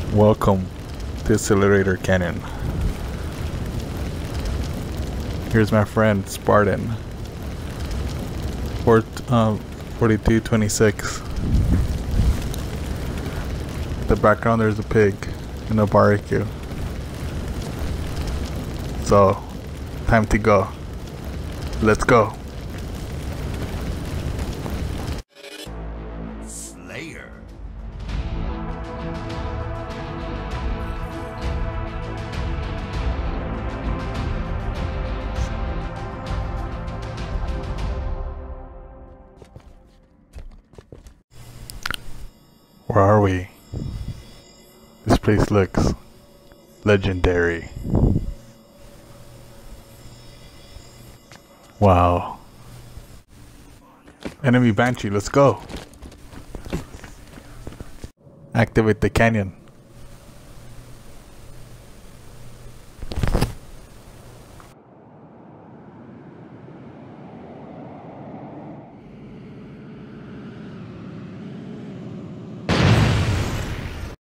Welcome to Accelerator Canyon. Here's my friend Spartan. 4226. In the background there's a pig and a barbecue. So, time to go. Let's go. Slayer. Where are we? This place looks legendary. Wow. Enemy Banshee, let's go. Activate the canyon.